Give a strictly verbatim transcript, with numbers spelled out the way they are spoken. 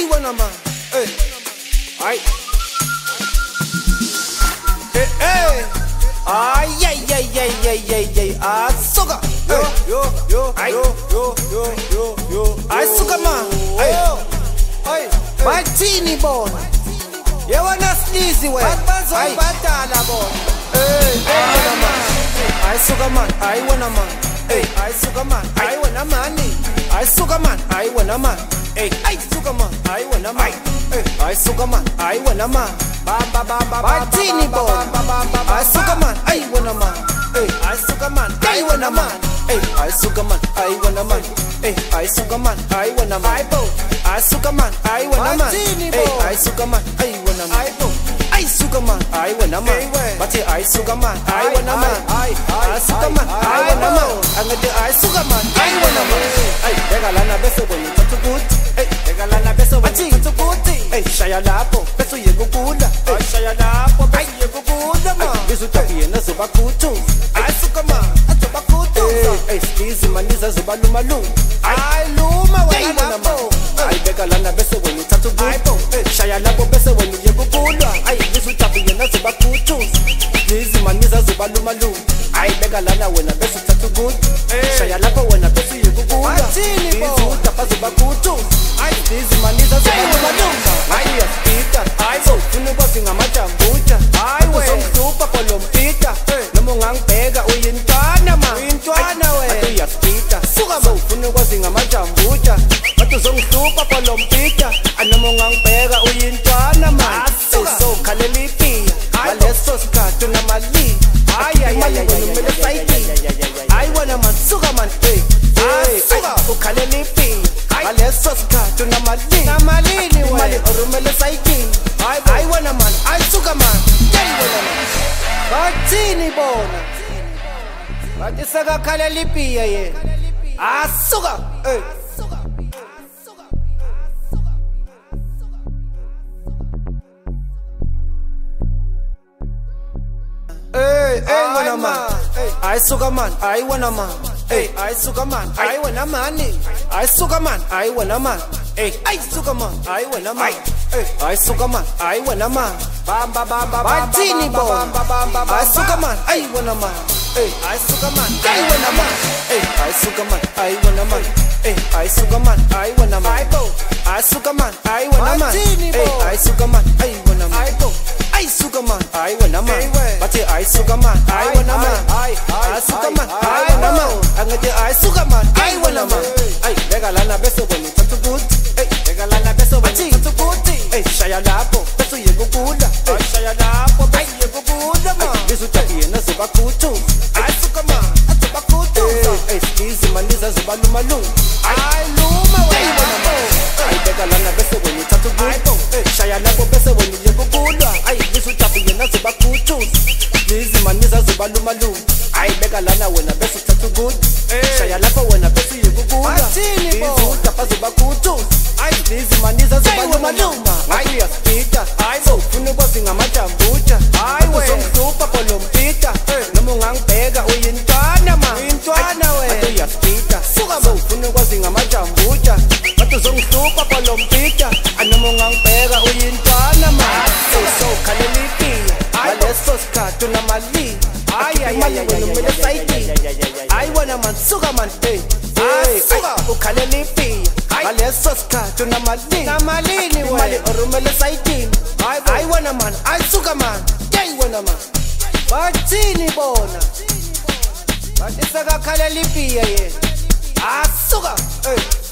Hey, wena man. Hey. Ay. Hey, hey. Ay, ay, ay, ay, ay, ay, ay. Asuka. Yo, yo, yo, yo, yo, yo, yo, yo. Asuka man. Ay. Ay. Batini bona. Yewona sneezy we. Ay. Batala bona. Hey, hey, wena man. Asuka man. Ay, wena man. Hey, asuka man. Ay, wena man. Asuka man. Ay, wena man. Hey, ay, suka man. Ay, wena man. Hey, ay, suka man. Ay, wena man. Ba ba ba ba ba. Batini bona. Ay, suka man. Ay, wena man. Hey, ay, suka man. Ay, wena man. Hey, ay, suka man. Ay, wena man. Hey, ay, suka man. Ay, wena man. Ay, suka man. Ay, wena man. Hey, ay, suka man. Ay, wena man. Ay, suka man. Ay, wena man. Bati ay, suka man. Ay, wena man. Ay, suka man. Ay, wena man. Angade ay, suka man. Ay, wena man. Ay, dega lana bese when you touch good. Hey, dega lana bese when you touch good. Hey, shaya lapo, bese yegugula. Hey, shaya lapo, bese yegugula man. Bisu tabi na zuba kutu. Ay, suka man. Zuba kutu. Hey, squeeze maniza zuba luma luma. Ay, luma wena lapo. Ay, dega lana bese when you touch good. Hey, shaya lapo bese when you yegugula. Ay, bisu tabi na zuba kutu. Squeeze maniza zuba luma luma. Ay, dega lana wena bese touch good. Shaya lapo wena bese yegugula. Bisu tapa zuba kutu. Ay, squeeze maniza zuba luma luma. Ay, yaspita. Ay, so funu bosi ngamajambuja. Ay, we super polompita. Nomongang pega uyintwana ma. Uyintwana we. Atu yaspita. Suka so funu bosi ngamajambuja. Atu song super polompita. Anomongang pega uyintwana ma. So kalelipi. Maleso skatu na mali. Ay, ay, ay, ay, ay, ay, wena man, suka man, hey, hey, suka, ukalelipi. Maleso skatu na mali. Na mali ni we. Mali orumele saiki. Ay, wena man, ay, suka man, hey, wena man. Batini bona. Batisaka kalelipi ya ye. Ah, suka, hey. Hey, hey, wena man. Ay, suka man. Ay, wena man. Hey, ay, suka man. Ay, wena man. Ay, suka man. Ay, wena man. Hey, ay, suka man. Ay, wena man. Hey, ay, suka man. Ay, wena man. Ba ba ba ba ba. Batini bona. Ay, suka man. Ay, wena man. Hey, ay, suka man. Ay, wena man. Hey, ay, suka man. Ay, wena man. Hey, ay, suka man. Ay, wena man. Ay, suka man. Ay, wena man. Hey, ay, suka man. Ay, wena man. Ay, suka man. Ay, wena man. Bati ay, suka man. Ay, wena man. Ay, suka man. Ay, wena man. Angade ay, suka man. Ay, wena man. Ay, dega lana bese when you touch good. Hey, dega lana bese when you touch good. Hey, shaya lapo, bese yegugula. Ay, shaya lapo, bese yegugula man. Bisu tabi na zuba kutu. Ay, suka man. Zuba kutu. Hey, squeeze maniza zuba luma luma. Ay, luma wena man. Ay, dega lana bese when you touch good. Hey, shaya lapo bese when you yegugula. Ay, bisu tabi na zuba kutu. Squeeze maniza zuba luma luma. Ay, dega lana wena bese touch good. Shaya lapo wena bese yegugula. Bisu tapa zuba kutu. Ay, squeeze maniza zuba luma luma. Ay, yaspita. Ay, so funu bosi ngamajambuja. Ay, we super polompita. Nomongang pega uyintwana ma. Uyintwana we. Atu yaspita. Suka so funu bosi ngamajambuja. Atu song super polompita. Anomongang pega uyintwana ma. So so kalelipi. Maleso skatu na mali. Ay, ay, ay, ay, ay, ay, ay, wena man, suka man, hey, hey, suka, ukalelipi. Maleso skatu na mali. Na mali ni we. Mali orumele saiki. Ay, wena man, ay, suka man, hey, wena man. Batini bona. Batisaka kalelipi ya ye. Ah, suka, hey.